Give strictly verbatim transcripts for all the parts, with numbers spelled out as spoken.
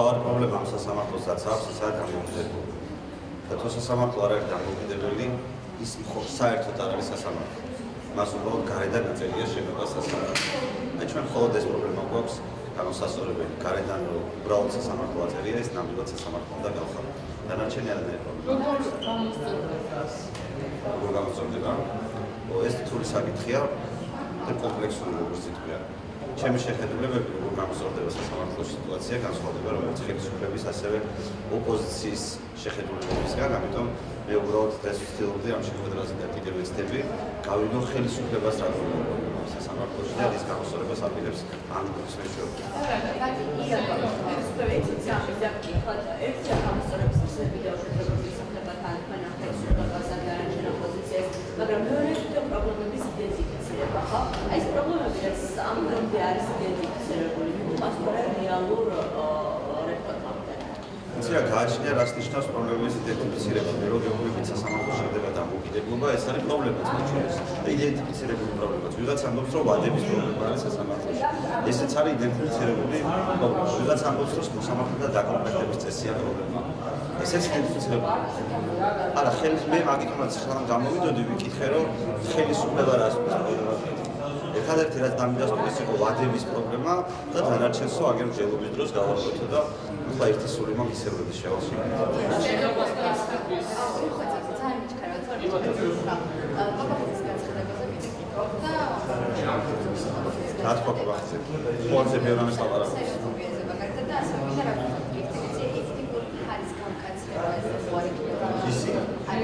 მთავარი პრობლემა ამ სასამართლოსაც აქვს, ისაა დამოუკიდებლობა. და თუ სასამართლო არ არის დამოუკიდებელი, ის საერთოდ არ არის სასამართლო. მას უბრალოდ გარედან აწერია შენობა სასამართლო. და ჩვენ მხოლოდ ეს პრობლემა გვაქვს განუსასწორებელი. გარედან უბრალოდ სასამართლო აწერია, ეს ნამდვილად სასამართლო უნდა გავხადოთ. დანარჩენი არანაირი პრობლემა. როგორ გამოსწორდება? ეს რთული საკითხია და კომპლექსური როგორც ითქვია. ჩემი შეხედულებები როგორ გამოსწორდება სასამართლო სიტუაცია განსხვავდება როგორც ხელისუფლების ასევე ოპოზიციის შეხედულებებისგან, ამიტომ მე უბრალოდ დღეს ვცდილობდი ამ შეხვედრაზე და კიდევ ვეცდები გავიგო ხელისუფლებას რა პრობლემა სასამართლოში და ის გამოსწორებას აპირებს ამ გუნდის მეშვეობით. მაგრამ მეორე პრობლემების იდენტიფიცირება, ხო? აი ეს პრობლემები რაც ამ გუნდზე არის იდენტიფიცირებული, მასწორე რეალურ რეფორმამდე. იცი რა გააჩნია რას ნიშნავს პრობლემების იდენტიფიცირება, მე რომ გეუბნებით სასამართლო შედება დამოუკიდებლობა, ეს არის პრობლემაც მათ შორის. და იდენტიფიცირებული პრობლემაც. ვიღაც ამბობს რომ ვადების პრობლემა არის სასამართლოში. ესეც არის იდენტიფიცირებული პრობლემა. ვიღაც ამბობს რომ მოსამართლეთა დაკომპლექტების წესია პრობლემა. ესეც იდენტიფიცირებული. არა, ხელის მე მაგითაც სანამ გამოვიდოდი ვიკითხე რომ ხელისუფლება რას პრობლემაა. ერთადერთი რაც დამიდასტურეს იყო ვადების პრობლემა და დანარჩენსო აგერ მჯელობის დროს გავარკვეთო და ახლა ერთი სული მაგ ისევრების შევალში. რა თქვა ბახზე? ფონზე ბიორამის ლაპარაკობს. ისი?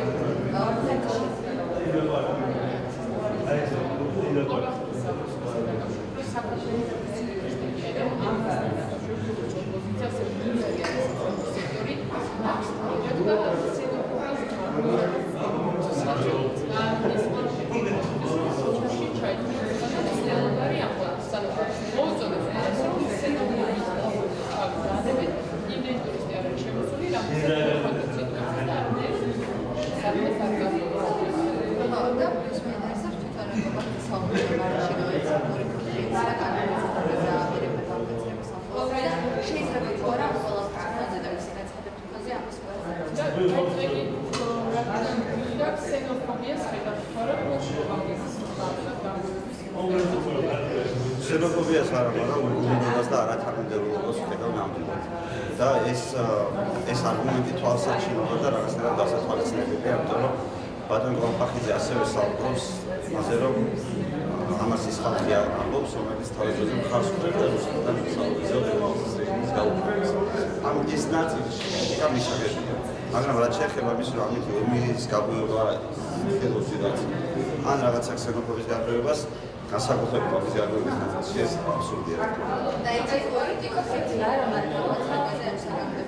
Xenofobia-ს არ არა, უგუნურობას და არათანმიმდევრულობას ვხედავ ნამდვილად. და ეს ეს არგუმენტი თვალსაჩინოა და რაღაცნაირად დასათვალისწინებელია, ამიტომ რომ ბატონ გვალპახიძე ასევე საუბრობს მასე რომ ამას ის ხალხი ამბობს, რომელიც თავის დროზე მხარს უჭერდა რუსეთთან საუბრისას გაუქმებას. ამ ეს ნაწილი გამიშაგებია. მაგრამ რაც შეეხება მის რომ ამით ემირის გაგვიობა ხელოსნად ან რაღაცა ქსენოფობიის გარკვევას განსაკუთრებით ამის გარკვევის ნაწილში ეს აბსურდია. და ეს პოლიტიკოსები არა მარტო მოწმობაზე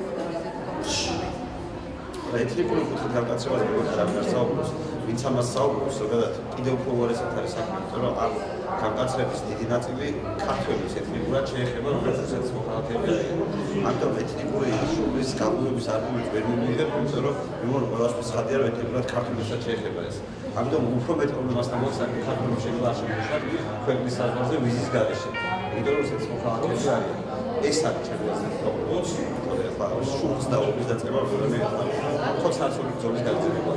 ეთნიკური კუთხით განკაცებას როგორც არ საუბრობს, ვინც ამას საუბრობს, ზოგადად კიდევ უფრო უარესად არის საქმე, რომ ამ განკაცების დიდი ნაწილი ქართველებს ეთნიკურად შეეხება, როგორც რუსეთის მოქალაქეები. ამიტომ ეთნიკური შუბლის გაღვივების არგუმენტი ვერ მივიღებ, იმიტომ რომ მიმორი ყველასთვის ცხადია, რომ ეთნიკურად ქართველებსაც შეეხება ეს. ამიტომ უფრო მეტ პრობლემასთან მოხსნა ქართველებს შეიძლება არ შემოშათ ქვეყნის საზღვარზე ვიზის გარეშე. იმიტომ რომ რუსეთის მოქალაქეები არიან. ეს არის ჩემი აზრით პრობლემა. შუბლს და ობის დაწყება პრობლემა. თორსა სული ძოლის გაგრძელება.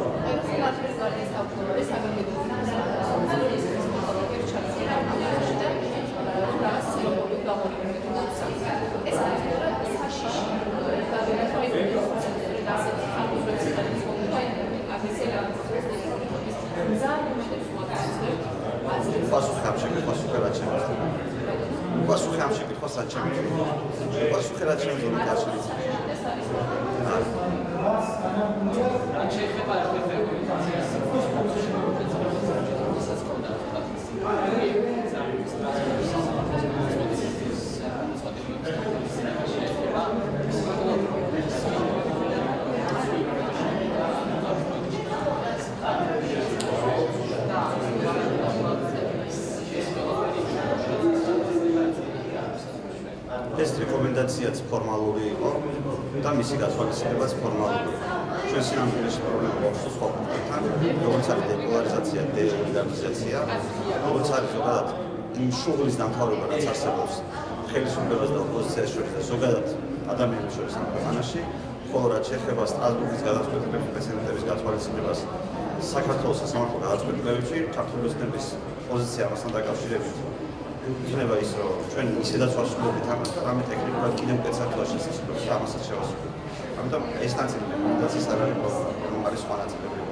პასუხი ამ შეკითხვას რაც შემიძლია. პასუხი ამ შეკითხვას რაც შემიძლია. პასუხი რაც შემიძლია არ შემიძლია. ეს რეკომენდაციაც ფორმალური იყო და მისი გათვალისწინებაც ფორმალურია. ჩვენ სინამდვილეში პრობლემა გვაქვს სხვა პუნქტთან, როგორც არის დეპოლარიზაცია, დეოლიგარქიზაცია, როგორც არის ზოგადად იმ შუღლის დამთავრება, რაც არსებობს ხელისუფლებას და ოპოზიციას შორის და ზოგადად ადამიანებს შორის ამ ქვეყანაში, ხოლო რაც შეეხება სტრასბურგის გადაწყვეტილების პრეცედენტების გათვალისწინებას საქართველოს სასამართლო გადაწყვეტილებებში, ქართული ოცნების პოზიცია ამასთან დაკავშირებით იქნება ის, რომ ჩვენ ისედაც ვასრულებთ ამას, რამე ტექნიკურად კიდევ უკეთ საქართველოს შესაძლებლობა ამასაც შევასრულებთ. ამიტომ ეს ნაწილი რეკომენდაციის არ არის პრობლემა, არის სხვა ნაწილები.